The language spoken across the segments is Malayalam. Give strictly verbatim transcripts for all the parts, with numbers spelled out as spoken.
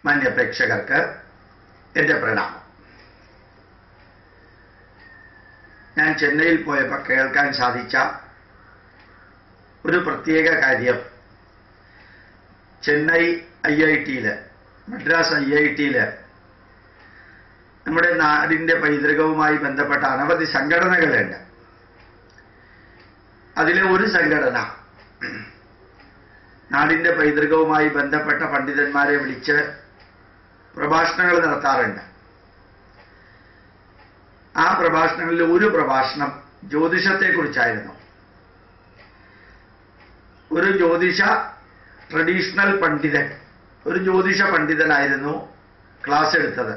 മാന്യ പ്രേക്ഷകർക്ക് എൻ്റെ പ്രണാമം. ഞാൻ ചെന്നൈയിൽ പോയപ്പോൾ കേൾക്കാൻ സാധിച്ച ഒരു പ്രത്യേക കാര്യം, ചെന്നൈ ഐ ഐ ടിയിൽ, മദ്രാസ് ഐ ഐ ടിയിൽ നമ്മുടെ നാടിൻ്റെ പൈതൃകവുമായി ബന്ധപ്പെട്ട അനവധി സംഘടനകളുണ്ട്. അതിലെ ഒരു സംഘടന നാടിൻ്റെ പൈതൃകവുമായി ബന്ധപ്പെട്ട പണ്ഡിതന്മാരെ വിളിച്ച് പ്രഭാഷണങ്ങൾ നടത്താറുണ്ട്. ആ പ്രഭാഷണങ്ങളിൽ ഒരു പ്രഭാഷണം ജ്യോതിഷത്തെക്കുറിച്ചായിരുന്നു. ഒരു ജ്യോതിഷ ട്രഡീഷണൽ പണ്ഡിതൻ, ഒരു ജ്യോതിഷ പണ്ഡിതനായിരുന്നു ക്ലാസ് എടുത്തത്.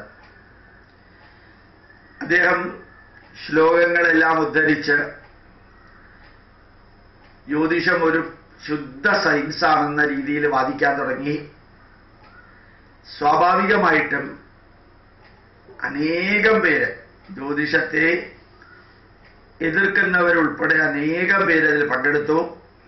അദ്ദേഹം ശ്ലോകങ്ങളെല്ലാം ഉദ്ധരിച്ച് ജ്യോതിഷം ഒരു ശുദ്ധ സയൻസാണെന്ന രീതിയിൽ വാദിക്കാൻ തുടങ്ങി. സ്വാഭാവികമായിട്ടും അനേകം പേര്, ജ്യോതിഷത്തെ എതിർക്കുന്നവരുൾപ്പെടെ അനേകം പേര് അതിൽ പങ്കെടുത്തു.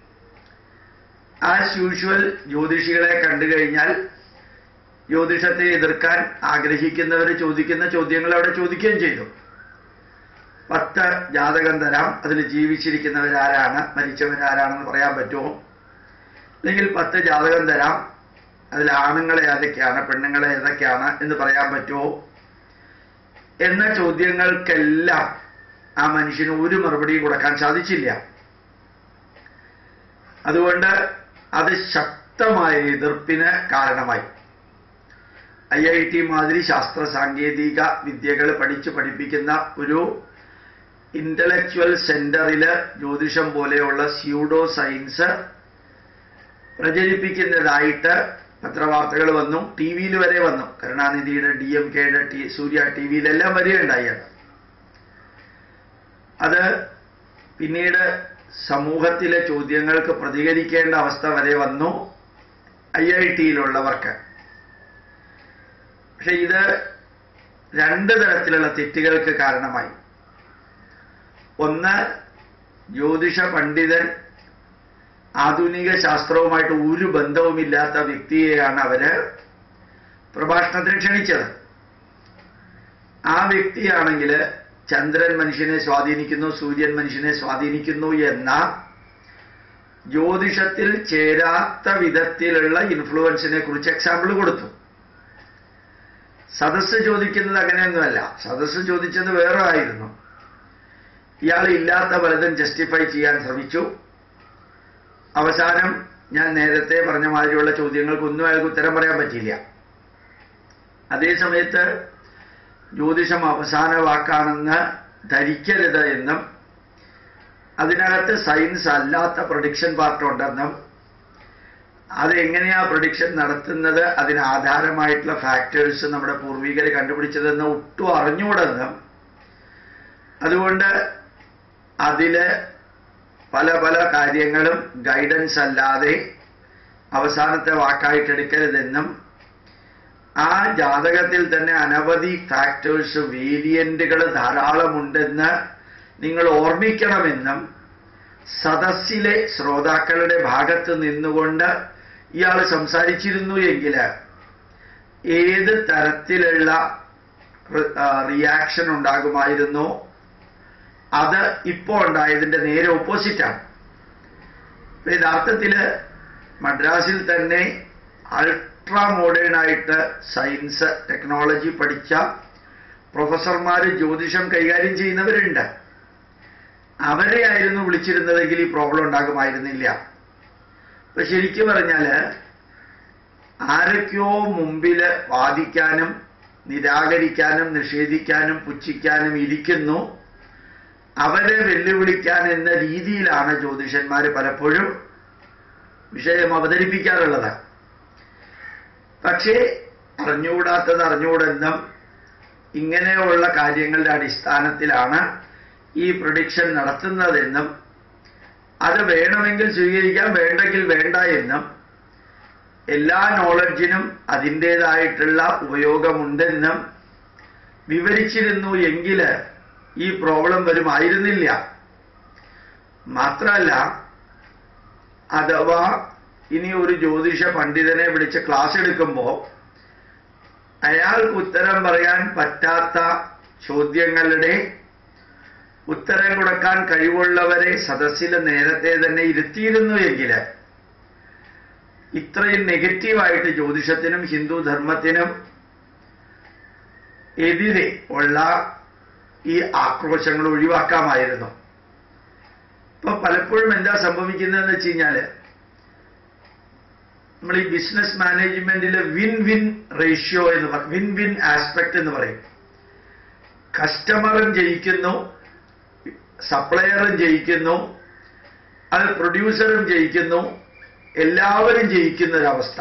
ആസ് യൂഷ്വൽ ജ്യോതിഷികളെ കണ്ടു കഴിഞ്ഞാൽ ജ്യോതിഷത്തെ എതിർക്കാൻ ആഗ്രഹിക്കുന്നവർ ചോദിക്കുന്ന ചോദ്യങ്ങൾ അവിടെ ചോദിക്കുകയും ചെയ്തു. പത്ത് ജാതകം തരാം, അതിൽ ജീവിച്ചിരിക്കുന്നവരാരാണ്, മരിച്ചവരാരാണെന്ന് പറയാൻ പറ്റുമോ? അല്ലെങ്കിൽ പത്ത് ജാതകം തരാം, അതിൽ ആണുങ്ങളെ ഏതൊക്കെയാണ്, പെണ്ണുങ്ങളെ ഏതൊക്കെയാണ് എന്ന് പറയാൻ പറ്റുമോ എന്ന ചോദ്യങ്ങൾക്കെല്ലാം ആ മനുഷ്യന് ഒരു മറുപടിയും കൊടുക്കാൻ സാധിച്ചില്ല. അതുകൊണ്ട് അത് ശക്തമായ എതിർപ്പിന് കാരണമായി. ഐ ഐ ടി മാതിരി ശാസ്ത്ര സാങ്കേതിക വിദ്യകൾ പഠിച്ച് പഠിപ്പിക്കുന്ന ഒരു ഇന്റലക്ച്വൽ സെന്ററില് ജ്യോതിഷം പോലെയുള്ള സ്യൂഡോ സയൻസ് പ്രചരിപ്പിക്കുന്നതായിട്ട് പത്രവാർത്തകൾ വന്നു, ടി വിയിൽ വരെ വന്നു. കരുണാനിധിയുടെ, ഡി എം കെയുടെ, ടി സൂര്യ ടി വിയിലെല്ലാം വരികയുണ്ടായത്. അത് പിന്നീട് സമൂഹത്തിലെ ചോദ്യങ്ങൾക്ക് പ്രതികരിക്കേണ്ട അവസ്ഥ വരെ വന്നു ഐ ഐ ടിയിലുള്ളവർക്ക്. പക്ഷെ ഇത് രണ്ട് തരത്തിലുള്ള തെറ്റുകൾക്ക് കാരണമായി. ഒന്ന്, ജ്യോതിഷ പണ്ഡിതൻ ആധുനിക ശാസ്ത്രവുമായിട്ട് ഒരു ബന്ധവുമില്ലാത്ത വ്യക്തിയെയാണ് അവര് പ്രഭാഷണത്തിന് ക്ഷണിച്ചത്. ആ വ്യക്തിയാണെങ്കിൽ ചന്ദ്രൻ മനുഷ്യനെ സ്വാധീനിക്കുന്നു, സൂര്യൻ മനുഷ്യനെ സ്വാധീനിക്കുന്നു എന്ന ജ്യോതിഷത്തിൽ ചേരാത്ത വിധത്തിലുള്ള ഇൻഫ്ലുവൻസിനെ കുറിച്ച് എക്സാമ്പിൾ കൊടുത്തു. സദസ്സ് ചോദിക്കുന്നത് അങ്ങനെയൊന്നുമല്ല. സദസ്സ് ചോദിച്ചത് വേറെ ആയിരുന്നു. ഇയാൾ ഇല്ലാത്ത പലതും ജസ്റ്റിഫൈ ചെയ്യാൻ ശ്രമിച്ചു. അവസാനം ഞാൻ നേരത്തെ പറഞ്ഞ മാതിരിയുള്ള ചോദ്യങ്ങൾക്കൊന്നും അയാൾക്ക് ഉത്തരം പറയാൻ പറ്റിയില്ല. അതേ സമയത്ത് ജ്യോതിഷം അവസാന വാക്കാണെന്ന് ധരിക്കരുത് എന്നും അതിനകത്ത് സയൻസ് അല്ലാത്ത പ്രൊഡിക്ഷൻ പാർട്ടുണ്ടെന്നും അതെങ്ങനെയാ പ്രൊഡിക്ഷൻ നടത്തുന്നത്, അതിന് ആധാരമായിട്ടുള്ള ഫാക്ടേഴ്സ് നമ്മുടെ പൂർവികർ കണ്ടുപിടിച്ചതെന്ന് ഒട്ടും അറിഞ്ഞുകൂടെന്നും അതുകൊണ്ട് അതില് പല പല കാര്യങ്ങളും ഗൈഡൻസ് അല്ലാതെ അവസാനത്തെ വാക്കായിട്ടെടുക്കരുതെന്നും ആ ജാതകത്തിൽ തന്നെ അനവധി ഫാക്ടേഴ്സ്, വേരിയന്റുകൾ ധാരാളമുണ്ടെന്ന് നിങ്ങൾ ഓർമ്മിക്കണമെന്നും സദസ്സിലെ ശ്രോതാക്കളുടെ ഭാഗത്ത് നിന്നുകൊണ്ട് ഇയാൾ സംസാരിച്ചിരുന്നു എങ്കിൽ ഏത് തരത്തിലുള്ള റിയാക്ഷൻ ഉണ്ടാകുമായിരുന്നു, അത് ഇപ്പോൾ ഉണ്ടായതിൻ്റെ നേരെ ഓപ്പോസിറ്റാണ്. യഥാർത്ഥത്തിൽ മദ്രാസിൽ തന്നെ അൾട്രാ മോഡേൺ ആയിട്ട് സയൻസ് ടെക്നോളജി പഠിച്ച പ്രൊഫസർമാർ ജ്യോതിഷം കൈകാര്യം ചെയ്യുന്നവരുണ്ട്. അവരെ ആയിരുന്നു വിളിച്ചിരുന്നതെങ്കിൽ ഈ പ്രോബ്ലം ഉണ്ടാകുമായിരുന്നില്ല. അപ്പൊ ശരിക്കും പറഞ്ഞാൽ ആരൊക്കെയോ മുമ്പിൽ വാദിക്കാനും നിരാകരിക്കാനും നിഷേധിക്കാനും പുച്ഛിക്കാനും ഇരിക്കുന്നു, അവരെ വെല്ലുവിളിക്കാൻ എന്ന രീതിയിലാണ് ജ്യോതിഷന്മാർ പലപ്പോഴും വിഷയം അവതരിപ്പിക്കാറുള്ളത്. പക്ഷേ അറിഞ്ഞുകൂടാത്തത് അറിഞ്ഞുകൂടെന്നും ഇങ്ങനെയുള്ള കാര്യങ്ങളുടെ അടിസ്ഥാനത്തിലാണ് ഈ പ്രൊഡിക്ഷൻ നടത്തുന്നതെന്നും അത് വേണമെങ്കിൽ സ്വീകരിക്കാം, വേണ്ടെങ്കിൽ വേണ്ട എന്നും എല്ലാ നോളജിനും അതിൻ്റേതായിട്ടുള്ള ഉപയോഗമുണ്ടെന്നും വിവരിച്ചിരുന്നു എങ്കിൽ ഈ പ്രോബ്ലം വരുമായിരുന്നില്ല. മാത്രമല്ല, അഥവാ ഇനി ഒരു ജ്യോതിഷ പണ്ഡിതനെ വിളിച്ച് ക്ലാസ് എടുക്കുമ്പോൾ അയാൾക്ക് ഉത്തരം പറയാൻ പറ്റാത്ത ചോദ്യങ്ങളുടെ ഉത്തരം കൊടുക്കാൻ കഴിവുള്ളവരെ സദസ്സിൽ നേരത്തെ തന്നെ ഇരുത്തിയിരുന്നു എങ്കിൽ ഇത്രയും നെഗറ്റീവായിട്ട് ജ്യോതിഷത്തിനും ഹിന്ദു ധർമ്മത്തിനും എതിരെ ഉള്ള ഈ ആക്രോശങ്ങൾ ഒഴിവാക്കാമായിരുന്നു. ഇപ്പൊ പലപ്പോഴും എന്താ സംഭവിക്കുന്നതെന്ന് വെച്ച് കഴിഞ്ഞാല് നമ്മൾ ഈ ബിസിനസ് മാനേജ്മെന്റില് വിൻ വിൻ റേഷ്യോ എന്ന് പറയും, വിൻ വിൻ ആസ്പെക്ട് എന്ന് പറയും. കസ്റ്റമറും ജയിക്കുന്നു, സപ്ലയറും ജയിക്കുന്നു, അത് പ്രൊഡ്യൂസറും ജയിക്കുന്നു, എല്ലാവരും ജയിക്കുന്ന ഒരവസ്ഥ.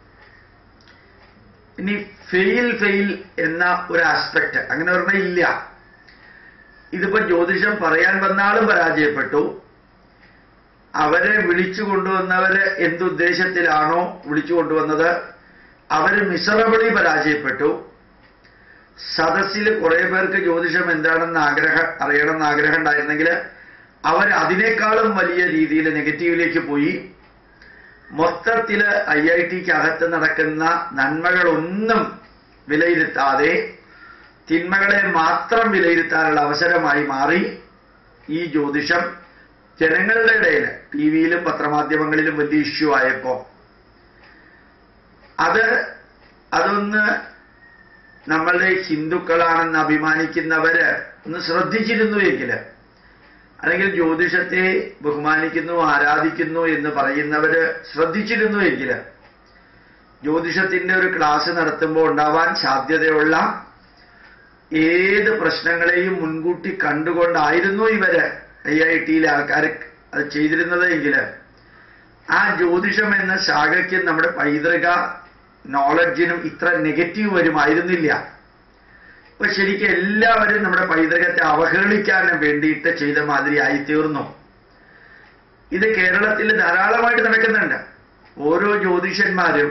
ഇനി ഫെയിൽ ഫെയിൽ എന്ന ഒരു ആസ്പെക്ട് അങ്ങനെ പറഞ്ഞാൽ ഇല്ല. ഇതിപ്പോ ജ്യോതിഷം പറയാൻ വന്നാലും പരാജയപ്പെട്ടു, അവരെ വിളിച്ചു കൊണ്ടുവന്നവര് എന്തുദ്ദേശത്തിലാണോ വിളിച്ചു കൊണ്ടുവന്നത് അവര് മിസറബിളി പരാജയപ്പെട്ടു. സദസ്സിൽ കുറെ പേർക്ക് ജ്യോതിഷം എന്താണെന്ന് ആഗ്രഹം അറിയണമെന്ന് ആഗ്രഹം ഉണ്ടായിരുന്നെങ്കിൽ അവർ അതിനേക്കാളും വലിയ രീതിയിൽ നെഗറ്റീവിലേക്ക് പോയി. മൊത്തത്തില് ഐ ഐ ടിക്ക് അകത്ത് നടക്കുന്ന നന്മകളൊന്നും വിലയിരുത്താതെ തിന്മകളെ മാത്രം വിലയിരുത്താനുള്ള അവസരമായി മാറി ഈ ജ്യോതിഷം ജനങ്ങളുടെ ഇടയിൽ ടി വിയിലും പത്രമാധ്യമങ്ങളിലും വലിയ ഇഷ്യൂ ആയപ്പോ അത് അതൊന്ന് നമ്മളുടെ ഹിന്ദുക്കളാണെന്ന് അഭിമാനിക്കുന്നവര് ഒന്ന് ശ്രദ്ധിച്ചിരുന്നു എങ്കിൽ, അല്ലെങ്കിൽ ജ്യോതിഷത്തെ ബഹുമാനിക്കുന്നു ആരാധിക്കുന്നു എന്ന് പറയുന്നവര് ശ്രദ്ധിച്ചിരുന്നു എങ്കിൽ ജ്യോതിഷത്തിന്റെ ഒരു ക്ലാസ് നടത്തുമ്പോൾ ഉണ്ടാവാൻ സാധ്യതയുള്ള ഏത് പ്രശ്നങ്ങളെയും മുൻകൂട്ടി കണ്ടുകൊണ്ടായിരുന്നു ഇവര് ഐ ഐ ടിയിലെ ആൾക്കാർ അത് ചെയ്തിരുന്നത് എങ്കിൽ ആ ജ്യോതിഷം എന്ന ശാഖയ്ക്ക് നമ്മുടെ പൈതൃക നോളജിനും ഇത്ര നെഗറ്റീവ് വരുമായിരുന്നില്ല. അപ്പൊ ശരിക്കും എല്ലാവരും നമ്മുടെ പൈതൃകത്തെ അവഹേളിക്കാനും വേണ്ടിയിട്ട് ചെയ്ത മാതിരി ആയിത്തീർന്നു. ഇത് കേരളത്തിൽ ധാരാളമായിട്ട് നടക്കുന്നുണ്ട്. ഓരോ ജ്യോതിഷന്മാരും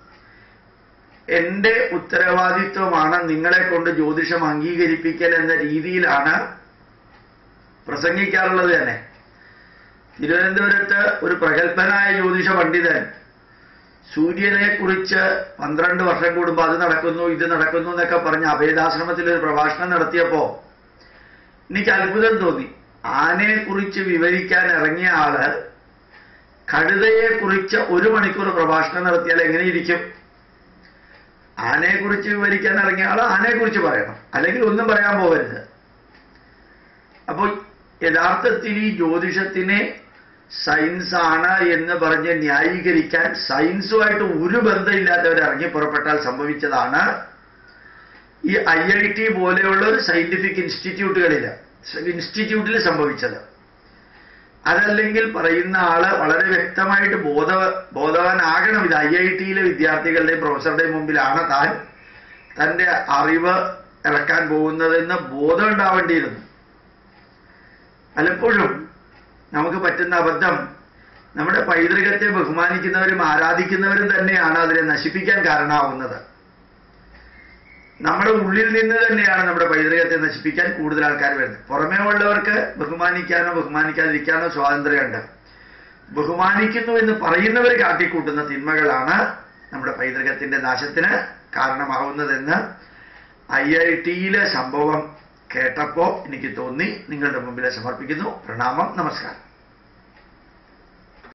എന്റെ ഉത്തരവാദിത്വമാണ് നിങ്ങളെ കൊണ്ട് ജ്യോതിഷം അംഗീകരിപ്പിക്കൽ എന്ന രീതിയിലാണ് പ്രസംഗിക്കാറുള്ളത് തന്നെ. തിരുവനന്തപുരത്ത് ഒരു പ്രഗത്ഭനായ ജ്യോതിഷ പണ്ഡിതൻ സൂര്യനെ കുറിച്ച് പന്ത്രണ്ട് വർഷം കൂടുമ്പോൾ അത് നടക്കുന്നു ഇത് നടക്കുന്നു എന്നൊക്കെ പറഞ്ഞ് അഭേദാശ്രമത്തിൽ ഒരു പ്രഭാഷണം നടത്തിയപ്പോ എനിക്ക് അത്ഭുതം തോന്നി. ആനയെ കുറിച്ച് വിവരിക്കാൻ ഇറങ്ങിയ ആള് കഴുതയെ കുറിച്ച് ഒരു മണിക്കൂർ പ്രഭാഷണം നടത്തിയാൽ എങ്ങനെയിരിക്കും? ആനയെ കുറിച്ച് വിവരിക്കാൻ ഇറങ്ങിയ ആള് ആനയെ കുറിച്ച് പറയണം, അല്ലെങ്കിൽ ഒന്നും പറയാൻ പോകരുത്. അപ്പോൾ യഥാർത്ഥത്തിൽ ഈ ജ്യോതിഷത്തിനെ സയൻസ് ആണ് എന്ന് പറഞ്ഞ് ന്യായീകരിക്കാൻ സയൻസുമായിട്ട് ഒരു ബന്ധമില്ലാത്തവർ ഇറങ്ങി പുറപ്പെട്ടാൽ സംഭവിച്ചതാണ് ഈ ഐ ഐ ടി പോലെയുള്ള ഒരു സയന്റിഫിക് ഇൻസ്റ്റിറ്റ്യൂട്ടുകളിൽ ഇൻസ്റ്റിറ്റ്യൂട്ടിൽ സംഭവിച്ചത്. അതല്ലെങ്കിൽ പറയുന്ന ആള് വളരെ വ്യക്തമായിട്ട് ബോധ ബോധവാനാകണം. ഇത് ഐ ഐ ടിയിലെ വിദ്യാർത്ഥികളുടെയും പ്രൊഫസറുടെയും മുമ്പിലാണ് താൻ തന്റെ അറിവ് ഇറക്കാൻ പോകുന്നതെന്ന് ബോധം ഉണ്ടാവേണ്ടിയിരുന്നു. പലപ്പോഴും നമുക്ക് പറ്റുന്ന അബദ്ധം നമ്മുടെ പൈതൃകത്തെ ബഹുമാനിക്കുന്നവരും ആരാധിക്കുന്നവരും തന്നെയാണ് അതിനെ നശിപ്പിക്കാൻ കാരണമാവുന്നത്. നമ്മുടെ ഉള്ളിൽ നിന്ന് തന്നെയാണ് നമ്മുടെ പൈതൃകത്തെ നശിപ്പിക്കാൻ കൂടുതൽ ആൾക്കാർ വരുന്നത്. പുറമേ ഉള്ളവർക്ക് ബഹുമാനിക്കാനോ ബഹുമാനിക്കാതിരിക്കാനോ സ്വാതന്ത്ര്യമുണ്ട്. ബഹുമാനിക്കുന്നു എന്ന് പറയുന്നവർ കാട്ടിക്കൂട്ടുന്ന തിന്മകളാണ് നമ്മുടെ പൈതൃകത്തിന്റെ നാശത്തിന് കാരണമാവുന്നതെന്ന് ഐ ഐ ടിയിലെ സംഭവം കേട്ടപ്പോ എനിക്ക് തോന്നി. നിങ്ങളുടെ മുമ്പിൽ സമർപ്പിക്കുന്നു. പ്രണാമം, നമസ്കാരം.